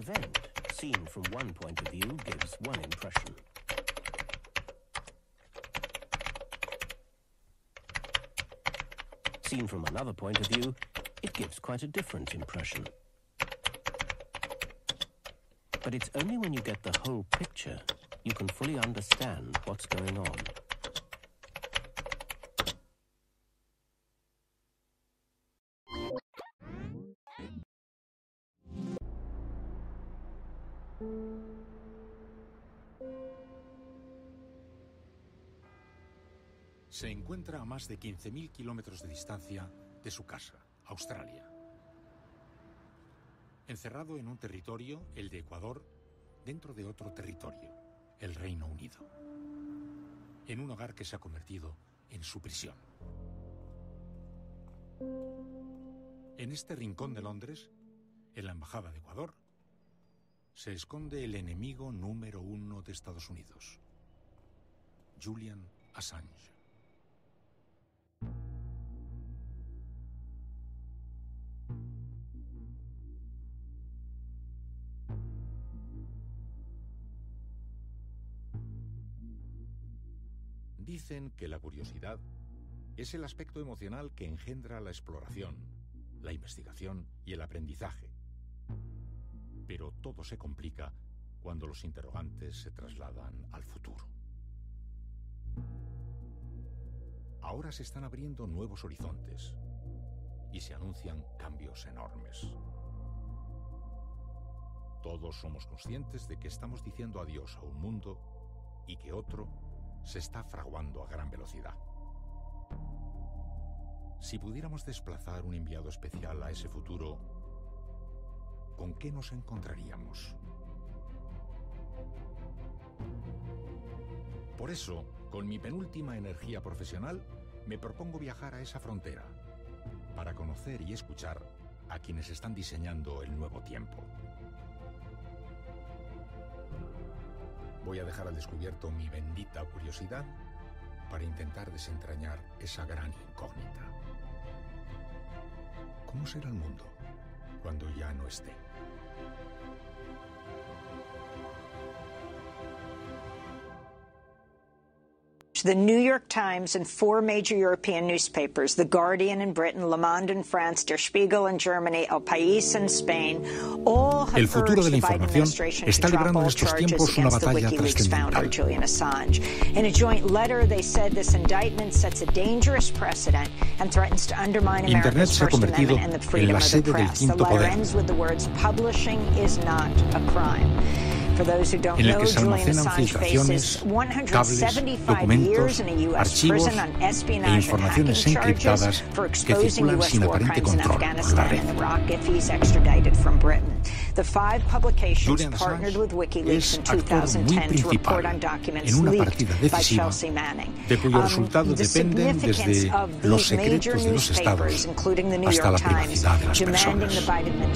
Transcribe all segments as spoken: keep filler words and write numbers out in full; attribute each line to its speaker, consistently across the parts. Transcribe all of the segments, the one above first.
Speaker 1: event, seen from one point of view, gives one impression. Seen from another point of view, it gives quite a different impression. But it's only when you get the whole picture you can fully understand what's going on.
Speaker 2: Se encuentra a más de quince mil kilómetros de distancia de su casa, Australia. Encerrado en un territorio, el de Ecuador, dentro de otro territorio, el Reino Unido. En un hogar que se ha convertido en su prisión. En este rincón de Londres, en la Embajada de Ecuador, se esconde el enemigo número uno de Estados Unidos, Julian Assange. Dicen que la curiosidad es el aspecto emocional que engendra la exploración, la investigación y el aprendizaje. Pero todo se complica cuando los interrogantes se trasladan al futuro. Ahora se están abriendo nuevos horizontes y se anuncian cambios enormes. Todos somos conscientes de que estamos diciendo adiós a un mundo y que otro se está fraguando a gran velocidad. Si pudiéramos desplazar un enviado especial a ese futuro, ¿con qué nos encontraríamos? Por eso, con mi penúltima energía profesional, me propongo viajar a esa frontera para conocer y escuchar a quienes están diseñando el nuevo tiempo. Voy a dejar al descubierto mi bendita curiosidad para intentar desentrañar esa gran incógnita. ¿Cómo será el mundo cuando ya no esté?
Speaker 3: The New York Times and four major European newspapers, The Guardian in Britain, Le Monde in France, Der Spiegel in Germany, El País in Spain, all have
Speaker 2: El futuro de la información está librando en estos tiempos una batalla trascendental.
Speaker 3: Julian Assange. In a joint letter, they said this indictment sets a dangerous precedent and threatens to undermine America's First Amendment and the freedom of the press. The letter ends with the words, "Publishing is not a crime."
Speaker 2: En el que se almacenan filtraciones, cables, documentos, archivos e informaciones encriptadas que circulan sin aparente control por la red. Julian Assange es actor muy principal en una partida decisiva de cuyo resultado dependen desde los secretos de los estados hasta la privacidad de las personas.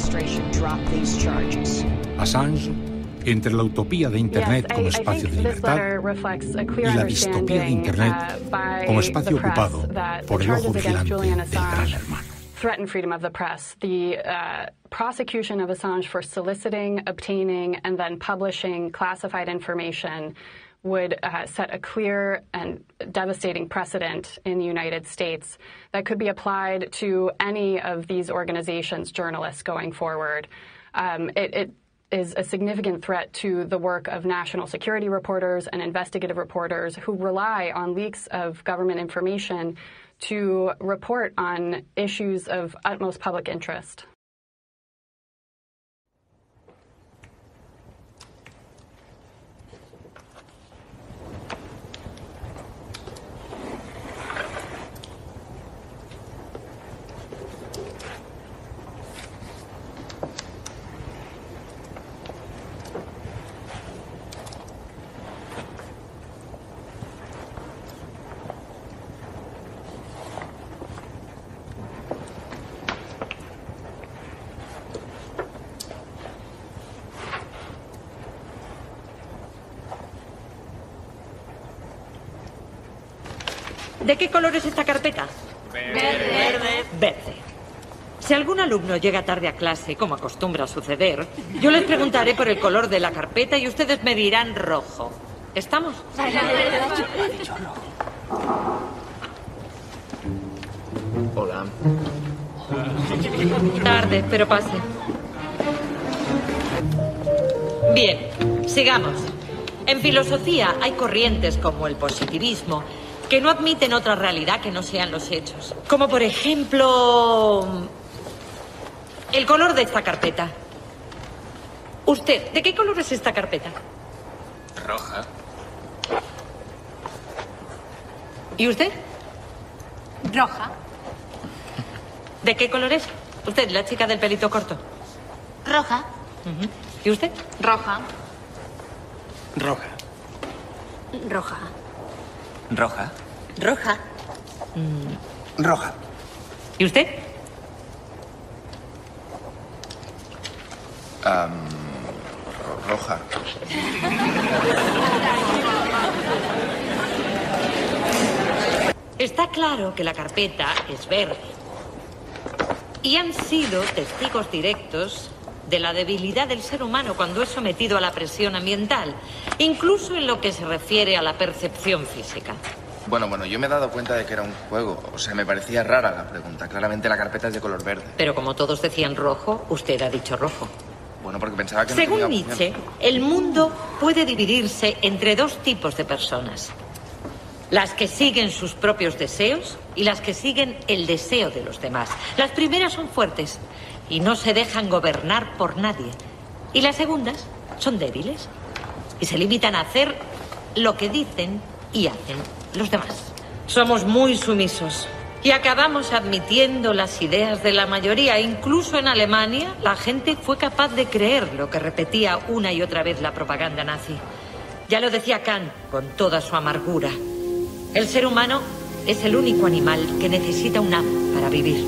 Speaker 2: Assange, entre la utopía de Internet como espacio de libertad y la distopía de Internet como espacio ocupado por el ojo vigilante del gran hermano.
Speaker 4: Threaten freedom of the press. The uh, prosecution of Assange for soliciting, obtaining, and then publishing classified information would uh, set a clear and devastating precedent in the United States that could be applied to any of these organizations, journalists, going forward. Um, it, it is a significant threat to the work of national security reporters and investigative reporters who rely on leaks of government information to report on issues of utmost public interest.
Speaker 5: ¿De qué color es esta carpeta?
Speaker 6: Verde. Verde.
Speaker 5: Verde. Si algún alumno llega tarde a clase, como acostumbra suceder, yo les preguntaré por el color de la carpeta y ustedes me dirán rojo. ¿Estamos?
Speaker 6: Hola.
Speaker 5: Tarde, pero pase. Bien, sigamos. En filosofía hay corrientes como el positivismo que no admiten otra realidad que no sean los hechos. Como por ejemplo, el color de esta carpeta. Usted, ¿de qué color es esta carpeta?
Speaker 6: Roja.
Speaker 5: ¿Y usted?
Speaker 7: Roja.
Speaker 5: ¿De qué color es? Usted, la chica del pelito corto.
Speaker 7: Roja.
Speaker 5: Uh-huh. ¿Y usted?
Speaker 7: Roja.
Speaker 6: Roja.
Speaker 7: Roja.
Speaker 6: Roja.
Speaker 7: Roja.
Speaker 5: Mm.
Speaker 6: Roja.
Speaker 5: ¿Y usted?
Speaker 6: Um, roja.
Speaker 5: Está claro que la carpeta es verde. Y han sido testigos directos de la debilidad del ser humano cuando es sometido a la presión ambiental, incluso en lo que se refiere a la percepción física.
Speaker 6: Bueno, bueno, yo me he dado cuenta de que era un juego. O sea, me parecía rara la pregunta. Claramente la carpeta es de color verde.
Speaker 5: Pero como todos decían rojo, usted ha dicho rojo.
Speaker 6: Bueno, porque pensaba que no
Speaker 5: Según
Speaker 6: tenía
Speaker 5: Nietzsche,
Speaker 6: opción.
Speaker 5: el mundo puede dividirse entre dos tipos de personas. Las que siguen sus propios deseos y las que siguen el deseo de los demás. Las primeras son fuertes y no se dejan gobernar por nadie. Y las segundas son débiles y se limitan a hacer lo que dicen y hacen los demás. Somos muy sumisos y acabamos admitiendo las ideas de la mayoría. Incluso en Alemania, la gente fue capaz de creer lo que repetía una y otra vez la propaganda nazi. Ya lo decía Kant con toda su amargura. El ser humano es el único animal que necesita un amo para vivir.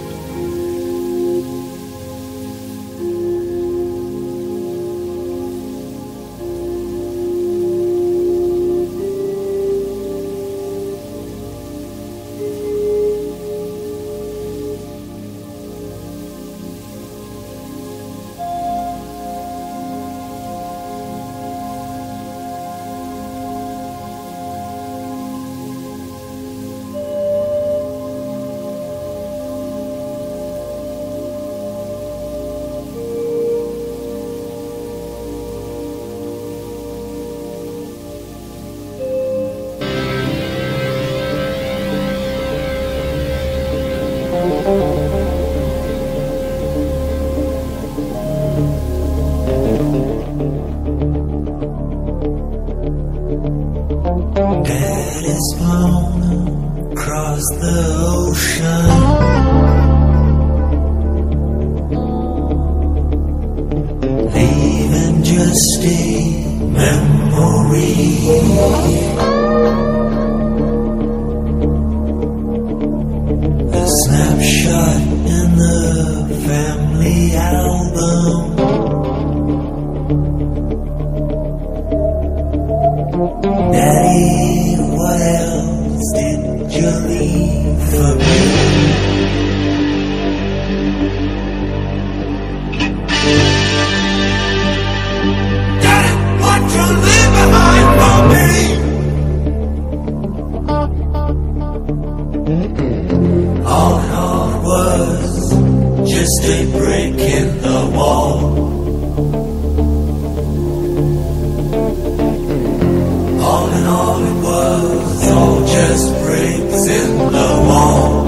Speaker 8: Dad is blown across the ocean, leaving just a memory. A snapshot in the family album. Daddy, what else did you leave for me? Daddy, what you leave behind for me? All in all it was just a brick in the wall. All in all it was all just bricks in the wall.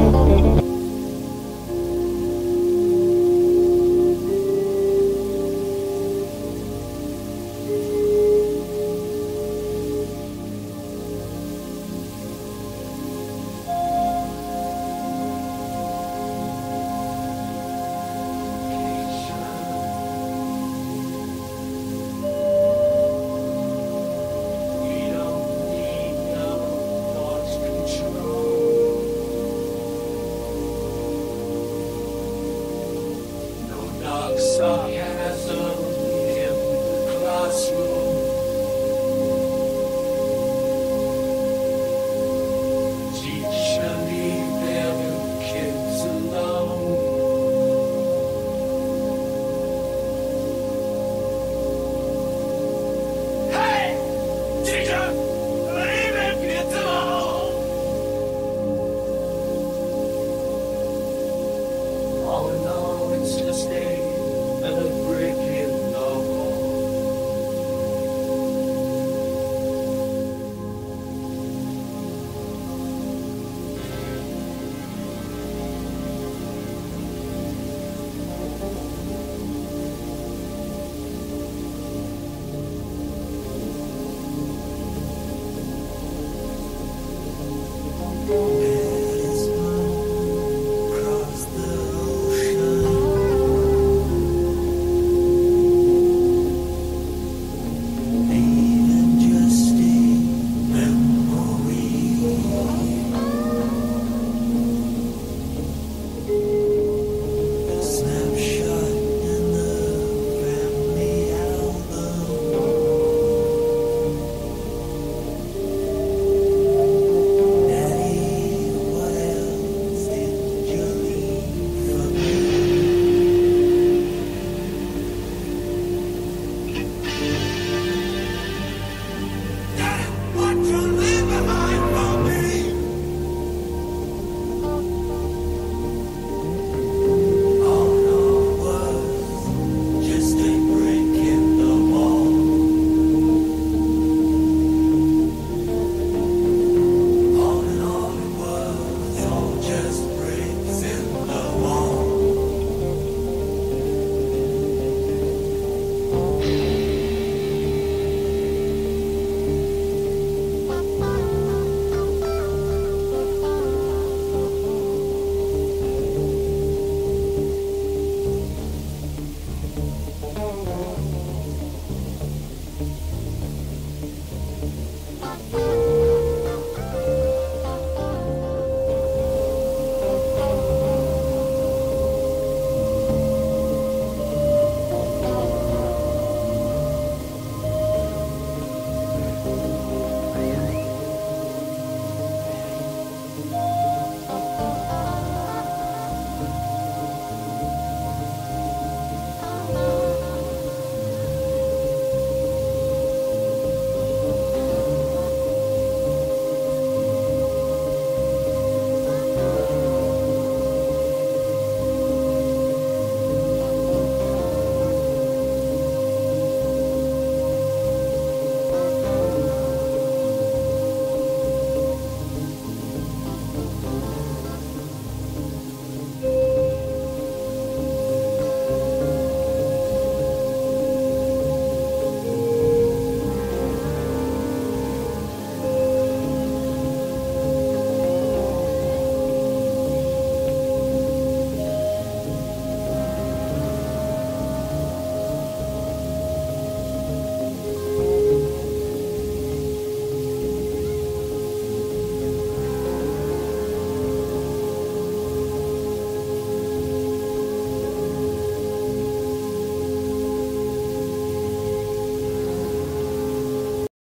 Speaker 8: Sarcasm in the classroom.